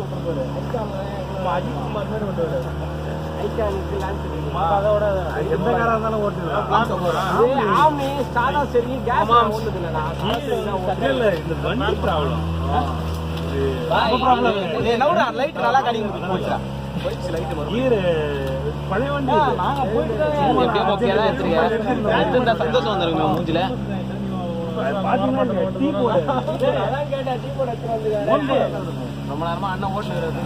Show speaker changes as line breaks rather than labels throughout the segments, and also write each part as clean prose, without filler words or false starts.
சந்தோஷம் வந்துருங்க மூஞ்சில ரொம்ப நேரமா அண்ணன் ஓட்டுறது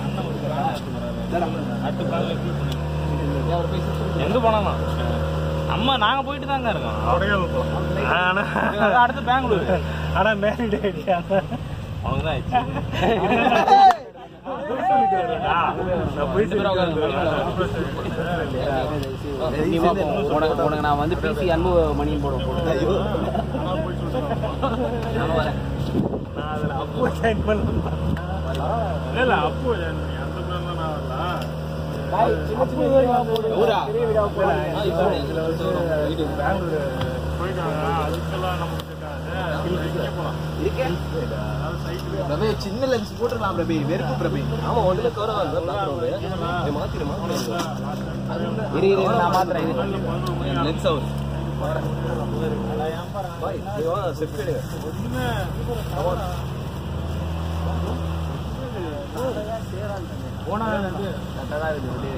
எங்க போனா அம்மா நாங்க போயிட்டு தாங்க இருக்கோம் அடுத்து பெங்களூர் ஆனா மேரிட் ஆயிடுச்சு அவங்கதான் உனக்கு நான் வந்து பிசி அன்பு மணியும் போட சின்ன லென்ஸ் போட்டுலாம் பிரபி வெறுப்பு பிரபி ஆமா ஒன்றுல கவரம் நான் மாத்திரேன் லென்ஸ் ஹவுஸ் போனா